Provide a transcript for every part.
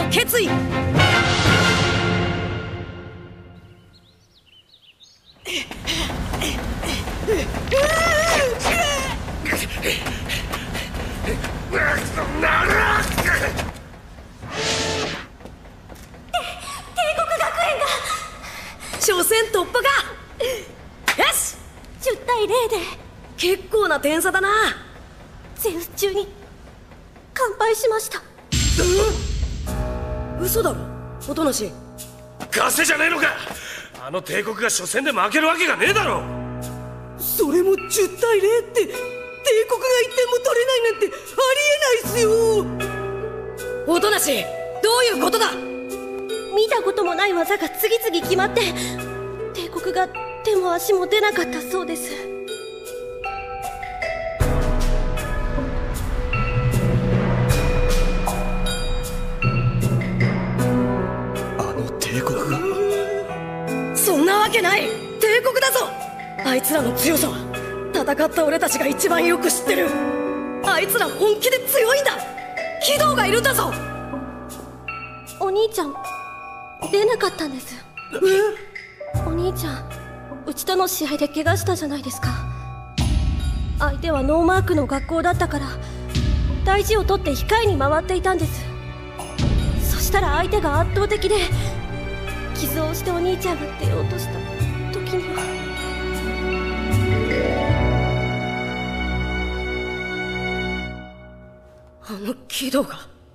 決意。初戦突破か。よし、 10対0で結構な点差だな。 ゼウス中に完敗しました。 嘘だろ、おとなし。 ガセじゃねえのか。あの帝国が初戦で負けるわけがねえだろ。 それも10対0って、帝国が1点も取れないなんてありえないっすよ。おとなし、どういうことだ。 見たこともない技が次々決まって、帝国が手も足も出なかったそうです。 あの帝国が。 そんなわけない。帝国だぞ。あいつらの強さは戦った俺たちが一番よく知ってる。あいつら本気で強いんだ。軌道がいるんだぞ。 お兄ちゃん出なかったんです。お兄ちゃん、うちとの試合で怪我したじゃないですか。相手はノーマークの学校だったから大事を取って控えに回っていたんです。そしたら相手が圧倒的で、傷をしてお兄ちゃんが出ようとした時には。 あの軌道が。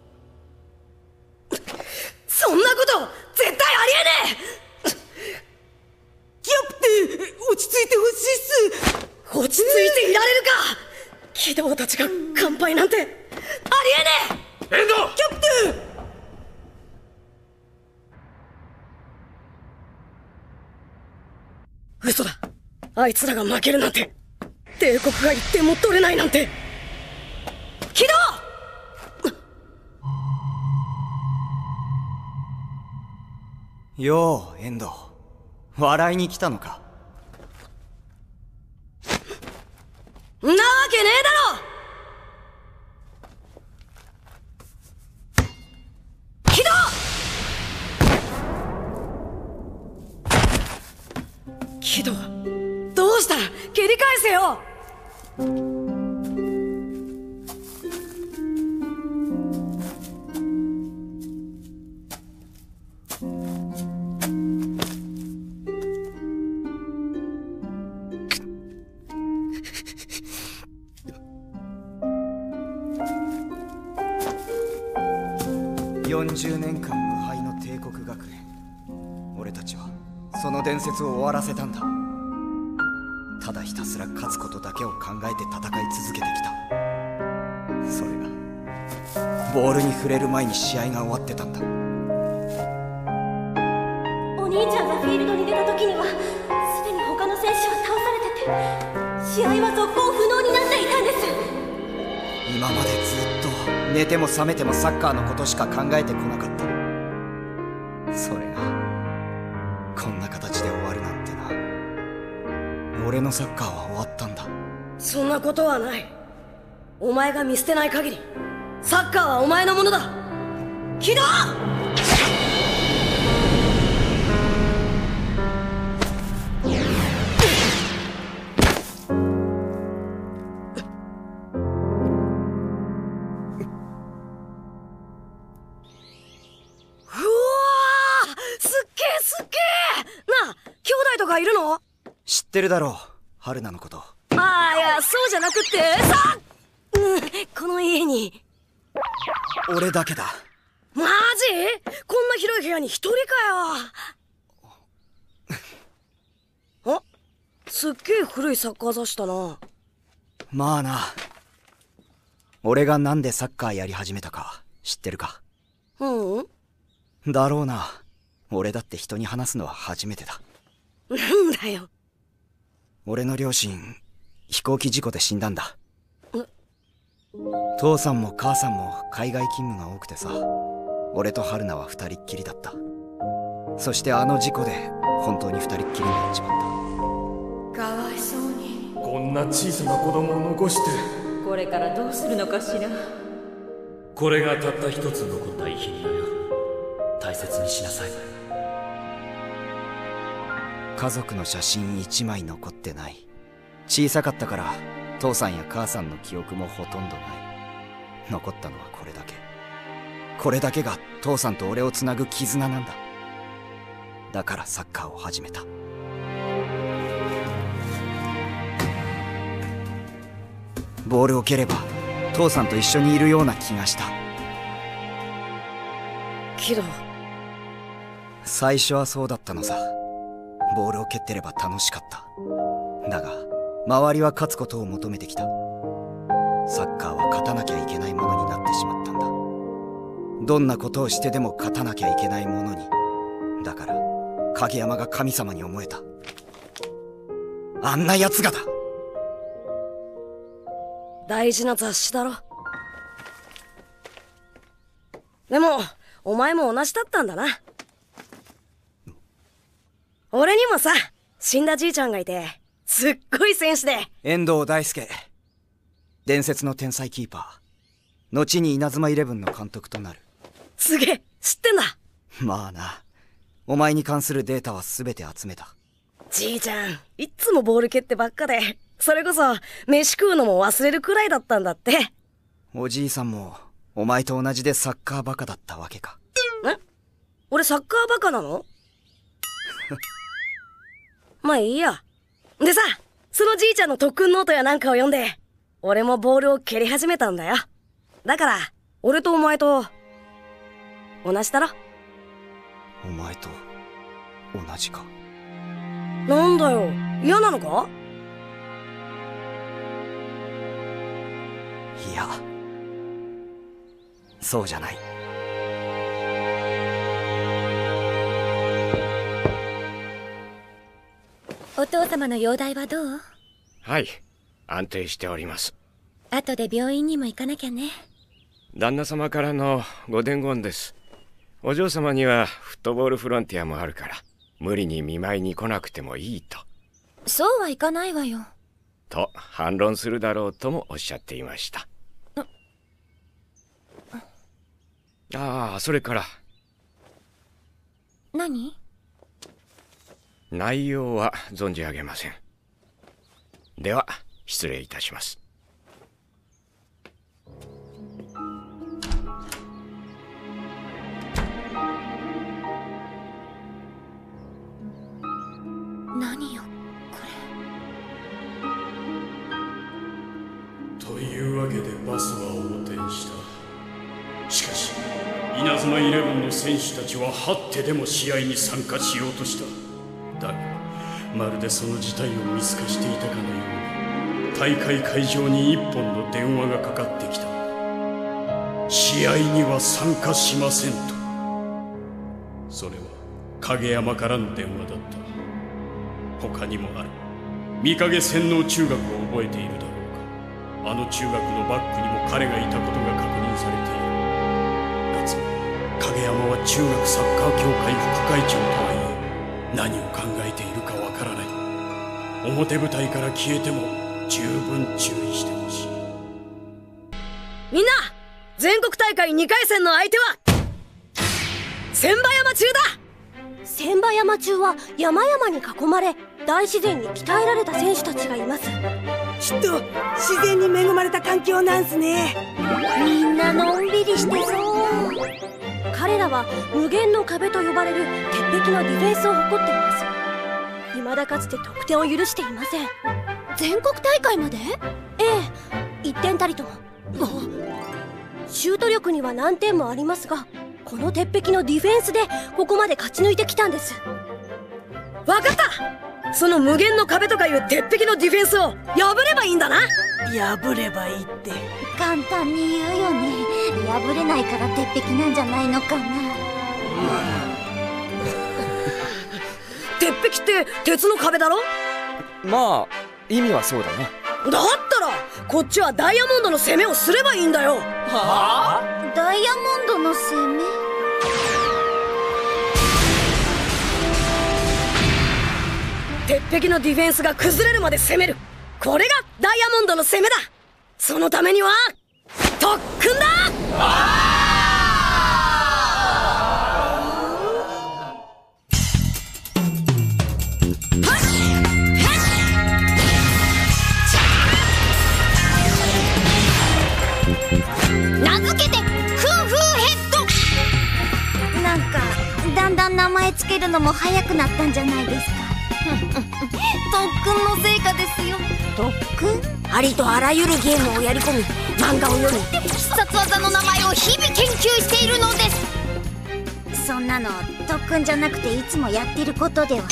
そんなこと絶対ありえねえ。キャプテン、落ち着いてほしいっす。落ち着いていられるか。軌道たちが完敗なんてありえねえ。 エンド。 キャプテン。嘘だ。あいつらが負けるなんて、帝国が1点も取れないなんて。軌道。 よう、エンド。笑いに来たのか。 んなわけねえだろ。軌道。軌道、どうした。蹴り返せよ。 40年間無敗の帝国学園。俺たちはその伝説を終わらせたんだ。ただひたすら勝つことだけを考えて戦い続けてきた。それがボールに触れる前に試合が終わってたんだ。 お兄ちゃんがフィールドに出た時にはすでに他の選手は倒されてて、試合は続行不能になっていたんです。 今までずっと寝ても覚めてもサッカーのことしか考えてこなかった。それがこんな形で終わるなんてな。俺のサッカーは終わったんだ。 そんなことはない。お前が見捨てない限りサッカーはお前のものだ。軌道。いるの？ 知ってるだろう、春菜のこと。 ああ、いや、そうじゃなくってさ、この家に俺だけだ。 マジ？こんな広い部屋に一人かよ。あ、すっげえ古いサッカー雑誌だな。 まあな。俺がなんでサッカーやり始めたか知ってるか？ うん。 だろうな。俺だって人に話すのは初めてだ。 なんだよ。 俺の両親、飛行機事故で死んだんだ。父さんも母さんも海外勤務が多くてさ、俺と春菜は二人っきりだった。そしてあの事故で本当に二人っきりになっちまった。 かわいそうに。 こんな小さな子供を残して。 これからどうするのかしら。 これがたった一つ残った遺品だよ。 大切にしなさい。 家族の写真1枚残ってない。小さかったから父さんや母さんの記憶もほとんどない。残ったのはこれだけ。これだけが父さんと俺をつなぐ絆なんだ。だからサッカーを始めた。ボールを蹴れば父さんと一緒にいるような気がした。 けど最初はそうだったのさ。ボールを蹴ってれば楽しかった。だが周りは勝つことを求めてきた。サッカーは勝たなきゃいけないものになってしまったんだ。どんなことをしてでも勝たなきゃいけないものに。だから影山が神様に思えた。あんな奴がだ。 大事な雑誌だろ。でもお前も同じだったんだな。俺にもさ、死んだじいちゃんがいてすっごい選手で。 遠藤大輔、伝説の天才キーパー、後に稲妻イレブンの監督となる。 すげえ、知ってんだ。 まあな、お前に関するデータは全て集めた。 じいちゃんいっつもボール蹴ってばっかで、それこそ飯食うのも忘れるくらいだったんだって。 おじいさんもお前と同じでサッカーバカだったわけか。 俺サッカーバカなの？まあいいや。でさ、そのじいちゃんの特訓ノートやなんかを読んで俺もボールを蹴り始めたんだよ。だから俺とお前と同じだろ。 お前と同じか。 なんだよ、嫌なのか？ いや、そうじゃない。 お父様の容体はどう？ はい、安定しております。 後で病院にも行かなきゃね。 旦那様からのご伝言です。お嬢様にはフットボールフロンティアもあるから無理に見舞いに来なくてもいいと。 そうはいかないわよ。 と反論するだろうともおっしゃっていました。ああ、それから何？ 内容は存じ上げません。では失礼いたします。 何よこれ。というわけでバスは横転した。しかし稲妻イレブンの選手たちは這ってでも試合に参加しようとした。だがまるでその事態を見透かしていたかのように大会会場に一本の電話がかかってきた。試合には参加しませんと。それは影山からの電話だった。他にもある。御影洗脳中学を覚えているだろうか。あの中学のバックにも彼がいたことが確認されている。かつ影山は中学サッカー協会副会長とはいえ何を考えているかわからない。表舞台から消えても十分注意してほしい。 みんな、全国大会2回戦の相手は千葉山中だ。 千葉山中は山々に囲まれ大自然に鍛えられた選手たちがいます。 きっと自然に恵まれた環境なんすね。 みんなのんびりしてそう。彼らは無限の壁と呼ばれる鉄壁のディフェンスを誇っています。未だかつて得点を許していません。全国大会まで？ええ、1点たりとも。シュート力には難点もありますが、この鉄壁のディフェンスでここまで勝ち抜いてきたんです。 わかった。その無限の壁とかいう鉄壁のディフェンスを破ればいいんだな。 破ればいいって簡単に言うよね。破れないから鉄壁なんじゃないのかな。 鉄壁って鉄の壁だろ。 まあ意味はそうだな。 だったらこっちはダイヤモンドの攻めをすればいいんだよ。 はあ？ダイヤモンドの攻め？ 鉄壁のディフェンスが崩れるまで攻める。これがダイヤモンドの攻めだ。そのためには特訓だ。 んだん名前つけるのも早くなったんじゃないですか。特訓の成果ですよ。特訓？ ありとあらゆるゲームをやり込み、漫画を読み、 必殺技の名前を日々研究しているのです。そんなの特訓じゃなくていつもやってることでは。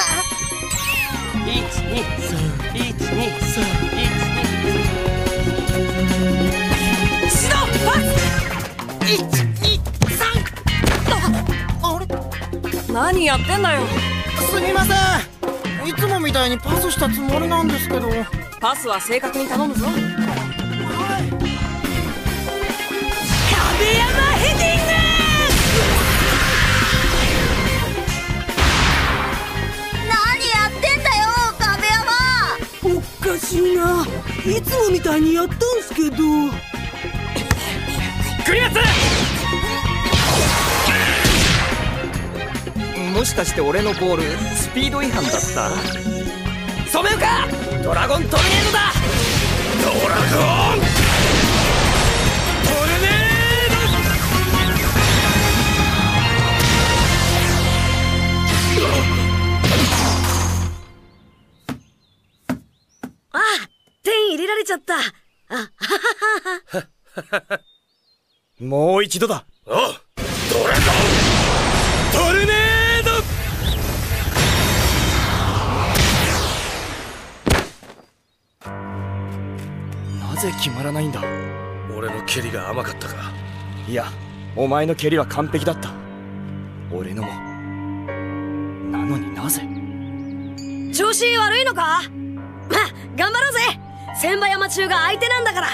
何やってんだよ。 すみません、いつもみたいにパスしたつもりなんですけど。 パスは正確に頼むぞ。壁山ヘディング。 何やってんだよ壁山。 おかしいな、いつもみたいにやったんすけど。 クリアツ。 もしかして俺のボールスピード違反だった？ 染めよか。ドラゴントルネードだ。ドラゴントルネああ、点入れられちゃった。 もう一度だ。 ドラゴントルネード。 なぜ決まらないんだ。 俺の蹴りが甘かったか。 いや、お前の蹴りは完璧だった。俺のも。なのになぜ？ 調子悪いのか？まあ、頑張ろうぜ。千葉山中が相手なんだから。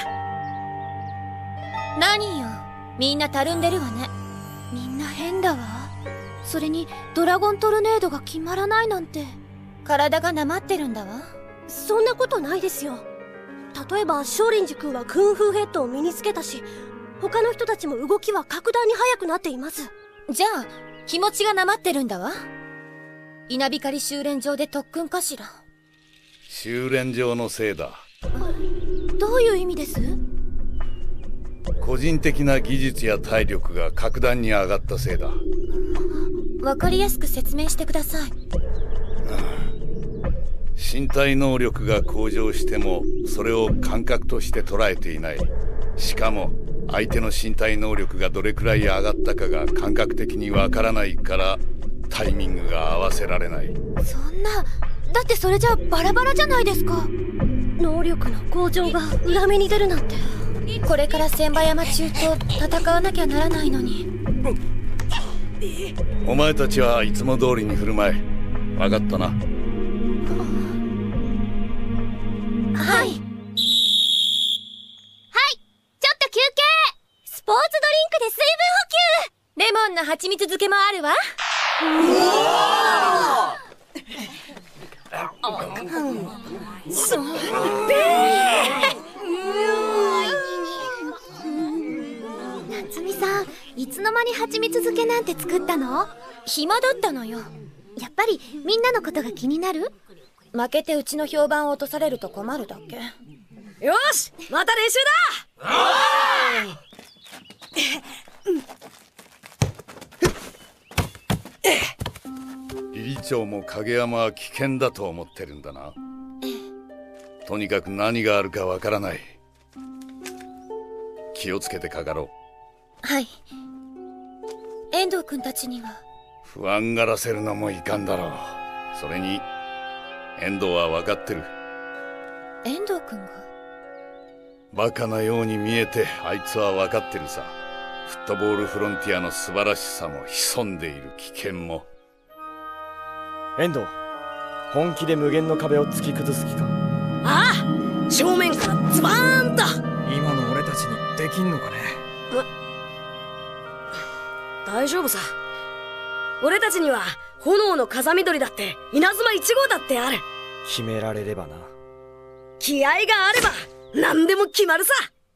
何よ、みんなたるんでるわね。みんな変だわ。それにドラゴントルネードが決まらないなんて。体がなまってるんだわ。そんなことないですよ。例えば少林寺君はクンフーヘッドを身につけたし、他の人たちも動きは格段に速くなっています。じゃあ気持ちがなまってるんだわ。稲光修練場で特訓かしら。 修練場のせいだ。 どういう意味です？ 個人的な技術や体力が格段に上がったせいだ。 わかりやすく説明してください。 身体能力が向上してもそれを感覚として捉えていない。しかも相手の身体能力がどれくらい上がったかが感覚的にわからないからタイミングが合わせられない。 そんな、だってそれじゃバラバラじゃないですか。能力の向上が裏目に出るなんて。これから千葉山中と戦わなきゃならないのに。 お前たちはいつも通りに振る舞え。分かったな。 はい。はい、ちょっと休憩。スポーツドリンクで水分補給。レモンの蜂蜜漬けもあるわ。夏美さん、いつの間に蜂蜜漬けなんて作ったの？暇だったのよ。やっぱりみんなのことが気になる？負けてうちの評判を落とされると困るだけ。 よし、また練習だ。 理事長も影山は危険だと思ってるんだな。とにかく何があるかわからない。気をつけてかかろう。はい。遠藤君たちには不安がらせるのもいかんだろう。それに遠藤は分かってる。 遠藤君が？ バカなように見えてあいつは分かってるさ。フットボールフロンティアの素晴らしさも潜んでいる危険も。 遠藤、本気で無限の壁を突き崩す気か？ ああ、正面からズバーンと。 今の俺たちにできんのかね？ 大丈夫さ。俺たちには炎の風見鶏だって稲妻1号だってある。 決められればな。 気合があれば何でも決まるさ。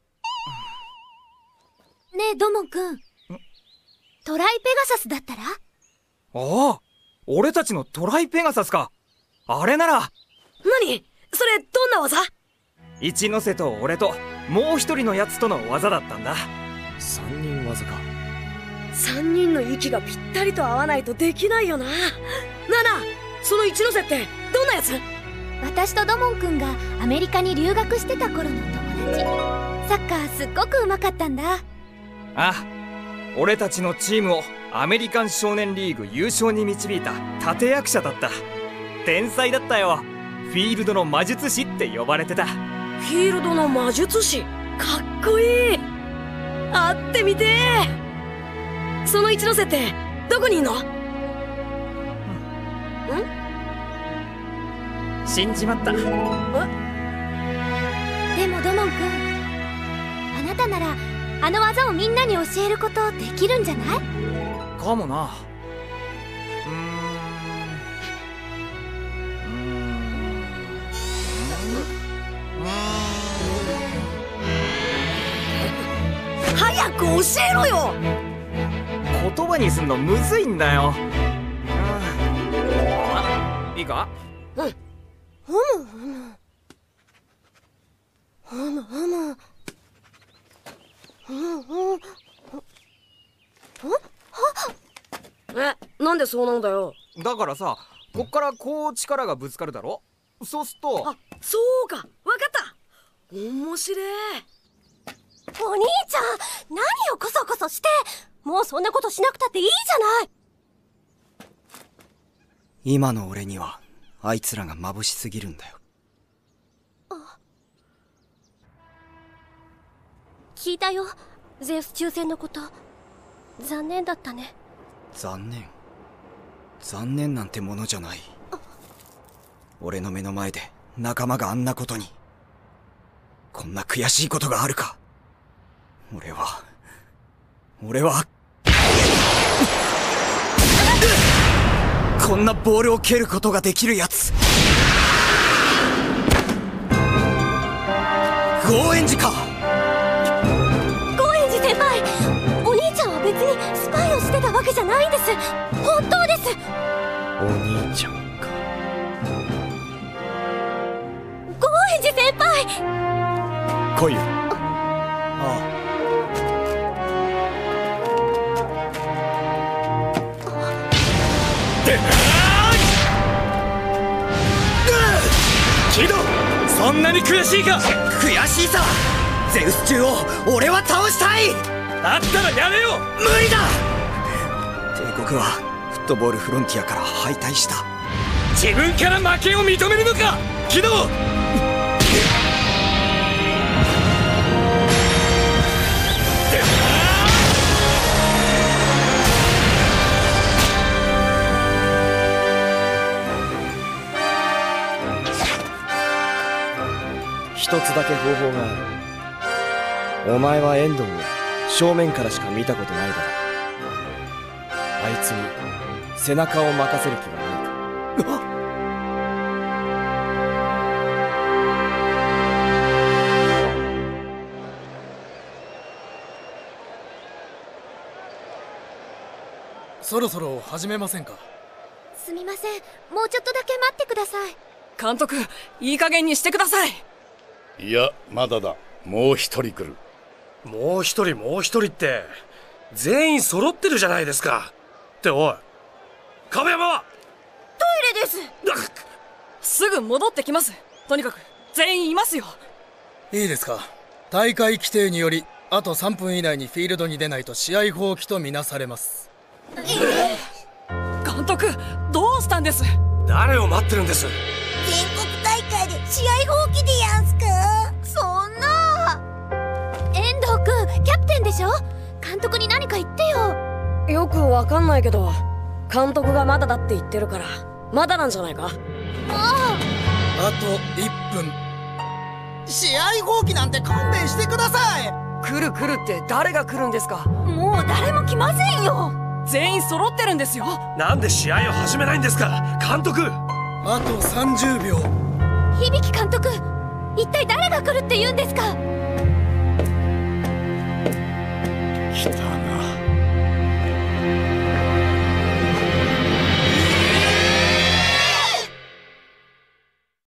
ねえ土門くん、トライペガサスだったら？ ああ、俺たちのトライペガサスか。あれなら。 何それ、どんな技？ 一ノ瀬と俺ともう一人のやつとの技だったんだ。 三人技か。 3人の息がぴったりと合わないとできないよな。なあなあ、その一ノ瀬ってどんなやつ？ 私と土門くんがアメリカに留学してた頃の友達。サッカーすっごく上手かったんだ。 あ、俺たちのチームをアメリカン少年リーグ優勝に導いた立役者だった。天才だったよ。フィールドの魔術師って呼ばれてた。 フィールドの魔術師、かっこいい。会ってみてー。その一ノ瀬ってどこにいんの？ 死んじまった。 でも土門くん、あなたならあの技をみんなに教えることできるんじゃない？ かもな。 早く教えろよ。 言葉にすんのむずいんだよ。いいか？ ふむふむふむふむなんでそうなんだよ。 だからさ、こっからこう力がぶつかるだろ。そうすっと。 あ、そうか、わかった。面白い。 お兄ちゃん、何をコソコソして。もうそんなことしなくたっていいじゃない。 今の俺にはあいつらが眩しすぎるんだよ。 聞いたよ、ゼウス抽選のこと。残念だったね。 残念なんてものじゃない。俺の目の前で仲間があんなことに。こんな悔しいことがあるか。俺はこんなボールを蹴ることができるやつ。ゴーエンジか。 ゴーエンジ先輩、お兄ちゃんは別にスパイをしてたわけじゃないんです。本当です。 お兄ちゃんか。 ゴーエンジ先輩、 来いよ。 ああ。 キド、そんなに悔しいか？ 悔しいさ。ゼウス中を俺は倒したい。 だったらやめよう。 無理だ。帝国はフットボールフロンティアから敗退した。 自分から負けを認めるのか、キド。 一つだけ方法がある。お前はエンドンを正面からしか見たことないだろう。あいつに背中を任せる気はないか？ そろそろ始めませんか？ すみません、もうちょっとだけ待ってください。 監督、いい加減にしてください。 いや、まだだ。もう一人来る。 もう一人って全員揃ってるじゃないですか。っておい、亀山は？ トイレです。 すぐ戻ってきます。とにかく全員いますよ。 いいですか。大会規定によりあと3分以内にフィールドに出ないと試合放棄とみなされます。 監督、どうしたんです？ 誰を待ってるんです？ 全国大会で試合放棄でやんすか？そんな。遠藤くん、キャプテンでしょ？監督に何か言ってよ。 よくわかんないけど、監督がまだだって言ってるからまだなんじゃないか？ あと1分。 試合放棄なんて勘弁してください。 来るって誰が来るんですか？ もう誰も来ませんよ。 全員揃ってるんですよ。 なんで試合を始めないんですか、監督？ あと30秒。 響監督、一体誰が来るって言うんですか？